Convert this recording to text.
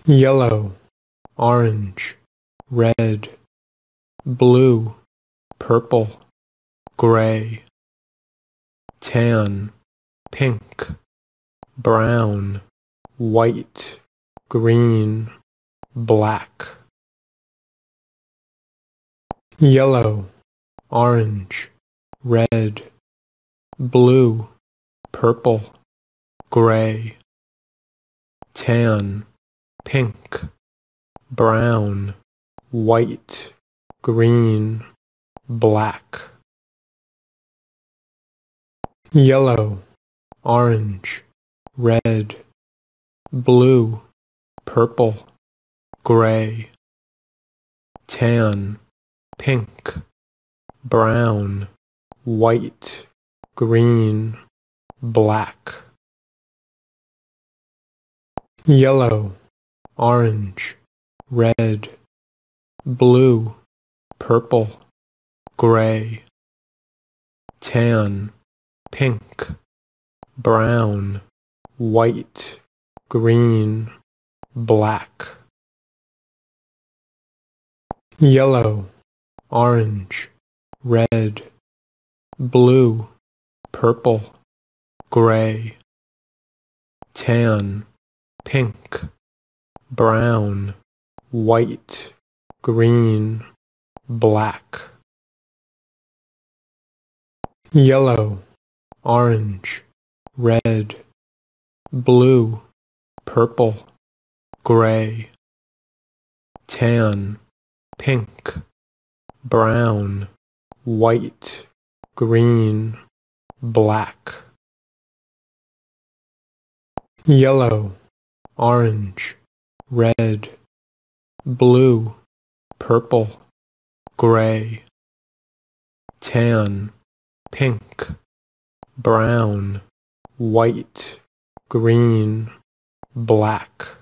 yellow, orange, red, blue, purple, gray, tan, pink, brown, white, green, black. Yellow, orange, red, blue, purple, gray, tan, pink, brown, white, green, black. Yellow, orange, red, blue, purple, gray, tan, pink, brown, white, green, black. Yellow, orange, red, blue, purple, gray, tan, pink, brown, white, green, black. Yellow, orange, red, blue, purple, gray, tan, pink, brown, white, green, black. Yellow, orange, red, blue, purple, gray, tan, pink, brown, white, green, black. Yellow, orange, red, blue, purple, gray, tan, pink, brown, white, green, black.